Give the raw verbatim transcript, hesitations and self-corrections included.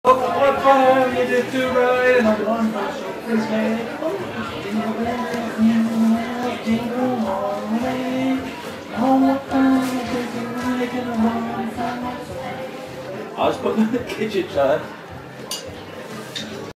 Oh, what fire you did to ride and I'm on my shoulders, man. Jingle bells, jingle all the way. Oh, what fun it is to ride in a one-horse. I was putting in the kitchen, John.